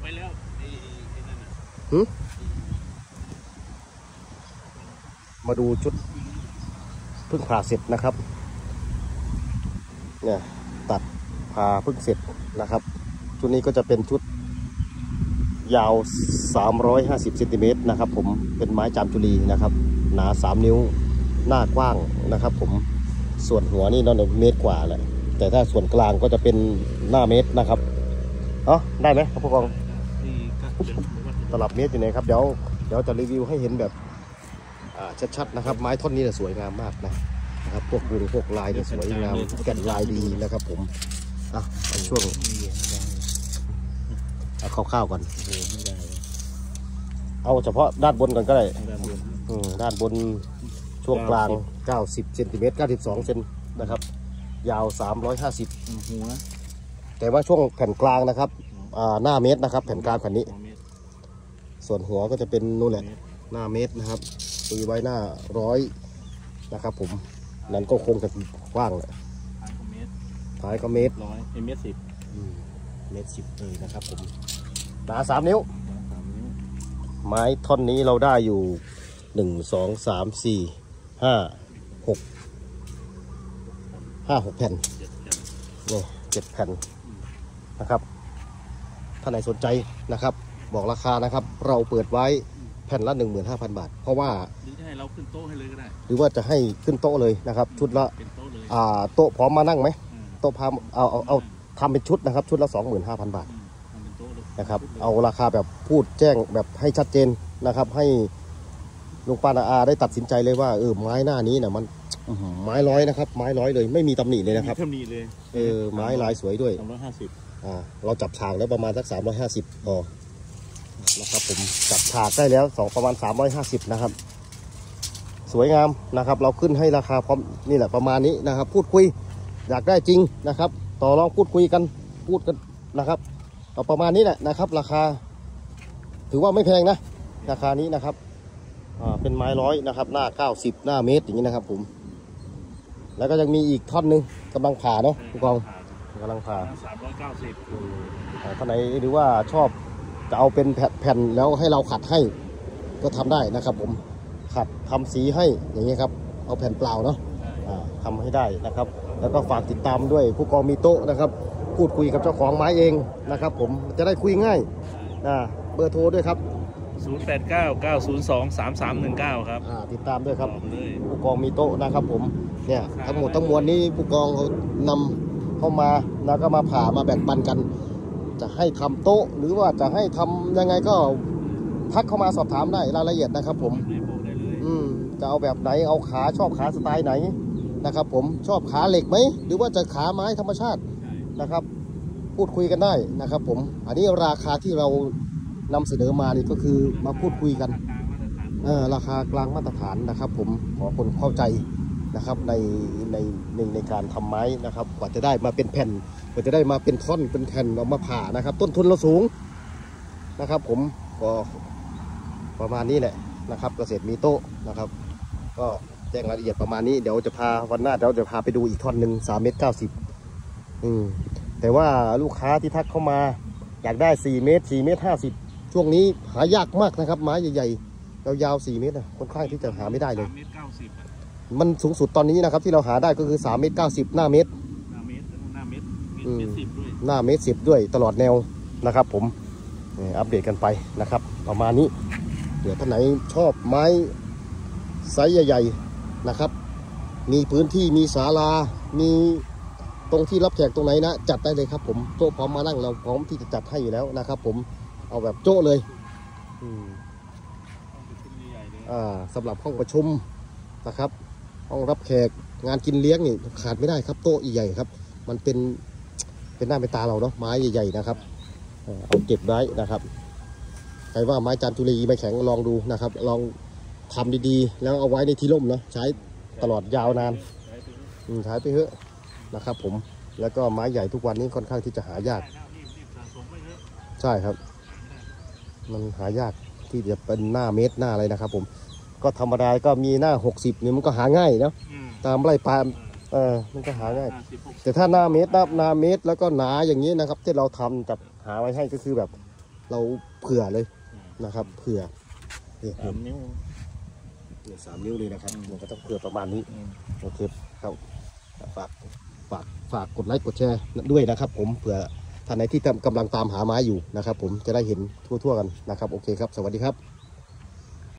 แล้วมาดูชุดเพิ่งผ่าเสร็จนะครับเนี่ยตัดผ่าเพิ่งเสร็จนะครับชุดนี้ก็จะเป็นชุดยาว350 เซนติเมตรนะครับผมเป็นไม้จามจุลีนะครับหนา3 นิ้วหน้ากว้างนะครับผมส่วนหัวนี่นอนเมตรกว่าแหละแต่ถ้าส่วนกลางก็จะเป็นหน้าเมตรนะครับได้ไหมครับผู้กองตลับเมตรอยู่ไหนครับเดี๋ยวจะรีวิวให้เห็นแบบชัดๆนะครับไม้ท่อนนี้สวยงามมากนะครับพวกวงพวกลายสวยงามแก่นลายดีนะครับผมช่วงเอาคร่าวๆก่อนเอาเฉพาะด้านบนก่อนก็ได้ด้านบนช่วงกลาง90 เซนติเมตร92 เซนนะครับยาว350หัวแต่ว่าช่วงแผ่นกลางนะครับหน้าเมตรนะครับแผ่นกลางแผ่นนี้ส่วนหัวก็จะเป็นนู่นแหละหน้าเมตรนะครับตีไว้หน้า100นะครับผมนั้นก็คงจะกว้างแหละท้ายก็เมตร100เมตร10เมตร10เลยนะครับผมหนา3 นิ้วไม้ท่อนนี้เราได้อยู่1 2 3 4 5 6 แผ่นนี่7 แผ่นนะครับถ้าไหนสนใจนะครับบอกราคานะครับเราเปิดไว้แผ่นละ 15,000 บาทเพราะว่าหรือจะให้เราขึ้นโต๊ะให้เลยก็ได้หรือว่าจะให้ขึ้นโต๊ะเลยนะครับชุดละโต๊ะพร้อมมานั่งไหมโต๊ะพร้อมเอาทำเป็นชุดนะครับชุดละ 25,000 บาทนะครับเอาราคาแบบพูดแจ้งแบบให้ชัดเจนนะครับให้ลุงป้านาอาได้ตัดสินใจเลยว่าไม้หน้านี้เนี่ยมันไม้ร้อยนะครับไม้ร้อยเลยไม่มีตำหนิเลยนะครับไม่มีเลยไม้ลายสวยด้วย 350 เราจับฉากแล้วประมาณสัก350พอนะครับผมจับฉากได้แล้วประมาณ350นะครับสวยงามนะครับเราขึ้นให้ราคาพร้อมนี่แหละประมาณนี้นะครับพูดคุยอยากได้จริงนะครับต่อรองพูดคุยกันพูดกันนะครับเอาประมาณนี้แหละนะครับราคาถือว่าไม่แพงนะราคานี้นะครับเป็นไม้ร้อยนะครับหน้า90หน้าเมตรอย่างนี้นะครับผมแล้วก็ยังมีอีกท่อนหนึ่งกำลังผ่าเนาะผู้กองกำลังผ่า390ท่านไหนหรือว่าชอบจะเอาเป็นแผ่นแล้วให้เราขัดให้ก็ทำได้นะครับผมขัดทำสีให้อย่างนี้ครับเอาแผ่นเปล่าเนาะทำให้ได้นะครับแล้วก็ฝากติดตามด้วยผู้กองมีโต๊ะนะครับพูดคุยกับเจ้าของไม้เองนะครับผมจะได้คุยง่ายเบอร์โทรด้วยครับ 0899023319ครับติดตามด้วยครับผู้กองมีโต๊ะนะครับผมเนี่ยทั้งหมดทั้งมวลนี้ผู้กองเขานำเข้ามาแล้วก็มาผ่ามาแบ่งปันกันจะให้ทำโต๊ะหรือว่าจะให้ทำยังไงก็ทักเข้ามาสอบถามได้รายละเอียดนะครับผมจะเอาแบบไหนเอาขาชอบขาสไตล์ไหนนะครับผมชอบขาเหล็กไหมหรือว่าจะขาไม้ธรรมชาตินะครับพูดคุยกันได้นะครับผมอันนี้ราคาที่เรานำเสนอมานี่ก็คือมาพูดคุยกันราคากลางมาตรฐานนะครับผมขอคนเข้าใจนะครับในการทำไม้นะครับกว่าจะได้มาเป็นแผ่นกว่าจะได้มาเป็นท่อนเป็นแผ่นออกมาผ่านะครับต้นทุนเราสูงนะครับผมก็ประมาณนี้แหละนะครับเกษตรมีโต๊ะนะครับก็แจ้งรายละเอียดประมาณนี้เดี๋ยวจะพาวันหน้าเราจะพาไปดูอีกท่อนหนึ่ง3 เมตร 90แต่ว่าลูกค้าที่ทักเข้ามาอยากได้4 เมตร 4 เมตร 50ช่วงนี้หายากมากนะครับไม้ใหญ่ๆยาวๆ4 เมตรค่อนข้างที่จะหาไม่ได้เลยมันสูงสุดตอนนี้นะครับที่เราหาได้ก็คือ3 เมตร 90หน้าเมตรหน้าเมตร 10ด้วยตลอดแนวนะครับผมอัปเดตกันไปนะครับประมาณนี้เดี๋ยวท่านไหนชอบไม้ไซส์ใหญ่ๆนะครับมีพื้นที่มีศาลามีตรงที่รับแขกตรงไหนนะจัดได้เลยครับผมโต๊ะพร้อมมานั่งเราพร้อมที่จะจัดให้อยู่แล้วนะครับผมเอาแบบโจ๊ะเลยสำหรับห้องประชุมนะครับห้องรับแขกงานกินเลี้ยงนี่ขาดไม่ได้ครับโต๊ะใหญ่ครับมันเป็นหน้าเป็นตาเราเนาะไม้ใหญ่ๆนะครับเอาเก็บไว้นะครับใครว่าไม้จามจุลีไม้แข็งลองดูนะครับลองทำดีๆแล้วเอาไว้ในที่ร่มเนาะใช้ตลอดยาวนานใช้ไปเถอะนะครับผมแล้วก็ไม้ใหญ่ทุกวันนี้ค่อนข้างที่จะหายากใช่ครับมันหายากที่จะเป็นหน้าเมตรหน้าอะไรนะครับผมก็ธรรมดาก็มีหน้า60นี่มันก็หาง่ายเนาะตามไร่ปาล์มมันก็หาง่ายแต่ถ้าหน้าเมตรแล้วก็หนาอย่างนี้นะครับที่เราทำจัดหาไว้ให้ก็คือแบบเราเผื่อเลยนะครับ เผื่อนี่ 3 นิ้วเนี่ย3 นิ้วเลยนะครับมันก็ต้องเผื่อประมาณนี้โอเคครับฝากกดไลค์กดแชร์ด้วยนะครับ ผมเผื่อท่านไหนที่กำลังตามหาไม้อยู่นะครับ ผมจะได้เห็นทั่วๆกันนะครับโอเคครับสวัสดีครับ